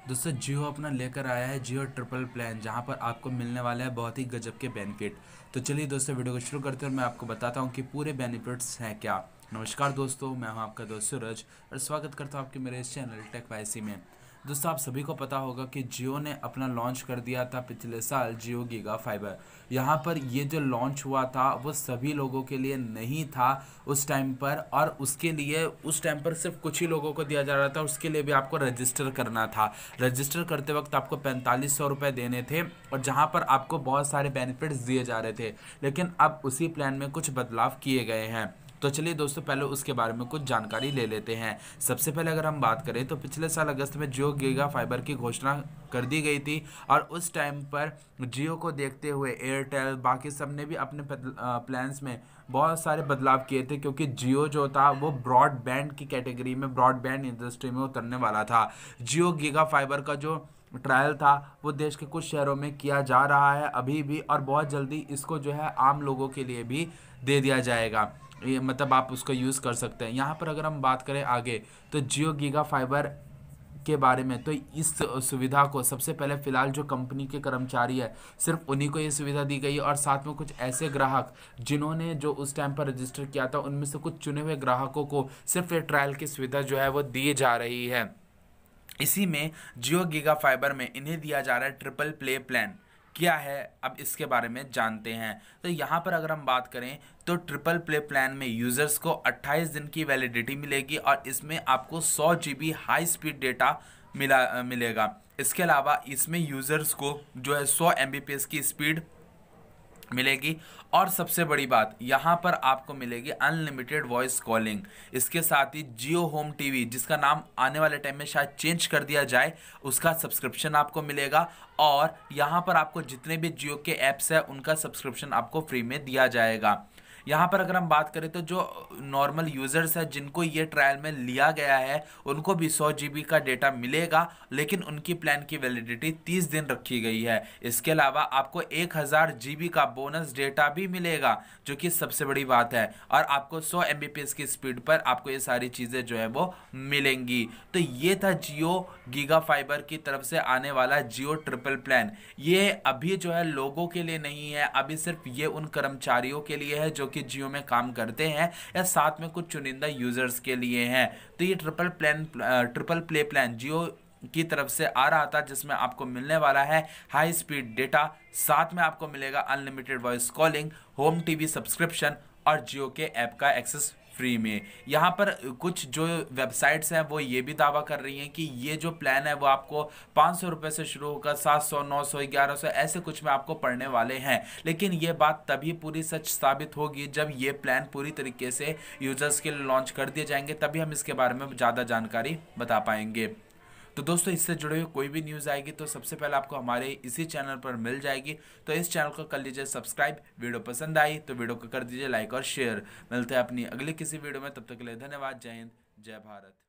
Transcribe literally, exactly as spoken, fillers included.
दोस्तों जियो अपना लेकर आया है जियो ट्रिपल प्लान, जहां पर आपको मिलने वाला है बहुत ही गजब के बेनिफिट। तो चलिए दोस्तों वीडियो को शुरू करते हैं और मैं आपको बताता हूं कि पूरे बेनिफिट्स हैं क्या। नमस्कार दोस्तों, मैं हूं आपका दोस्त सूरज और स्वागत करता हूं आपके मेरे इस चैनल टेक वाईसी में। दोस्तों आप सभी को पता होगा कि जियो ने अपना लॉन्च कर दिया था पिछले साल जियो गीगा फाइबर। यहाँ पर ये जो लॉन्च हुआ था वो सभी लोगों के लिए नहीं था उस टाइम पर, और उसके लिए उस टाइम पर सिर्फ कुछ ही लोगों को दिया जा रहा था। उसके लिए भी आपको रजिस्टर करना था। रजिस्टर करते वक्त आपको पैंतालीस सौ रुपये देने थे और जहाँ पर आपको बहुत सारे बेनिफिट्स दिए जा रहे थे, लेकिन अब उसी प्लान में कुछ बदलाव किए गए हैं। तो चलिए दोस्तों पहले उसके बारे में कुछ जानकारी ले लेते हैं। सबसे पहले अगर हम बात करें तो पिछले साल अगस्त में जियो गीगा फाइबर की घोषणा कर दी गई थी और उस टाइम पर जियो को देखते हुए एयरटेल बाकी सब ने भी अपने प्लान्स में बहुत सारे बदलाव किए थे, क्योंकि जियो जो था वो ब्रॉडबैंड की कैटेगरी में, ब्रॉडबैंड इंडस्ट्री में उतरने वाला था। जियो गीगा फाइबर का जो ट्रायल था वो देश के कुछ शहरों में किया जा रहा है अभी भी, और बहुत जल्दी इसको जो है आम लोगों के लिए भी दे दिया जाएगा। ये मतलब आप उसको यूज़ कर सकते हैं। यहाँ पर अगर हम बात करें आगे तो जियो गीगा फाइबर के बारे में, तो इस सुविधा को सबसे पहले फ़िलहाल जो कंपनी के कर्मचारी है सिर्फ उन्हीं को ये सुविधा दी गई है, और साथ में कुछ ऐसे ग्राहक जिन्होंने जो उस टाइम पर रजिस्टर किया था उनमें से कुछ चुने हुए ग्राहकों को सिर्फ ये ट्रायल की सुविधा जो है वो दी जा रही है। इसी में जियो गीगा फाइबर में इन्हें दिया जा रहा है ट्रिपल प्ले प्लान। क्या है अब इसके बारे में जानते हैं। तो यहाँ पर अगर हम बात करें तो ट्रिपल प्ले प्लान में यूज़र्स को अट्ठाईस दिन की वैलिडिटी मिलेगी और इसमें आपको सौ G B high speed data मिला मिलेगा। इसके अलावा इसमें यूज़र्स को जो है सौ एम बी पी एस की स्पीड मिलेगी, और सबसे बड़ी बात यहाँ पर आपको मिलेगी अनलिमिटेड वॉइस कॉलिंग। इसके साथ ही जियो होम टीवी, जिसका नाम आने वाले टाइम में शायद चेंज कर दिया जाए, उसका सब्सक्रिप्शन आपको मिलेगा, और यहाँ पर आपको जितने भी जियो के ऐप्स हैं उनका सब्सक्रिप्शन आपको फ्री में दिया जाएगा। यहाँ पर अगर हम बात करें तो जो नॉर्मल यूज़र्स हैं जिनको ये ट्रायल में लिया गया है उनको भी सौ जी बी का डेटा मिलेगा, लेकिन उनकी प्लान की वैलिडिटी तीस दिन रखी गई है। इसके अलावा आपको एक हज़ार जी बी का बोनस डेटा भी मिलेगा, जो कि सबसे बड़ी बात है, और आपको सौ एम बी पी एस की स्पीड पर आपको ये सारी चीज़ें जो है वो मिलेंगी। तो ये था जियो गीगा फाइबर की तरफ से आने वाला जियो ट्रिपल प्लान। ये अभी जो है लोगों के लिए नहीं है, अभी सिर्फ ये उन कर्मचारियों के लिए है जो कि जियो में काम करते हैं, या साथ में कुछ चुनिंदा यूजर्स के लिए हैं। तो ये triple plan triple play plan Jio की तरफ से आ रहा था, जिसमें आपको मिलने वाला है हाई स्पीड डेटा, साथ में आपको मिलेगा unlimited voice calling, home TV subscription और जियो के ऐप का एक्सेस फ्री में। यहाँ पर कुछ जो वेबसाइट्स हैं वो ये भी दावा कर रही हैं कि ये जो प्लान है वो आपको पाँच सौ रुपये से शुरू होकर सात सौ, नौ सौ, ग्यारह सौ ऐसे कुछ में आपको पड़ने वाले हैं। लेकिन ये बात तभी पूरी सच साबित होगी जब ये प्लान पूरी तरीके से यूजर्स के लिए लॉन्च कर दिए जाएंगे, तभी हम इसके बारे में ज़्यादा जानकारी बता पाएंगे। तो दोस्तों इससे जुड़े हुए कोई भी न्यूज़ आएगी तो सबसे पहले आपको हमारे इसी चैनल पर मिल जाएगी। तो इस चैनल को कर लीजिए सब्सक्राइब। वीडियो पसंद आई तो वीडियो को कर दीजिए लाइक और शेयर। मिलते हैं अपनी अगली किसी वीडियो में, तब तक के लिए धन्यवाद। जय हिंद, जय भारत।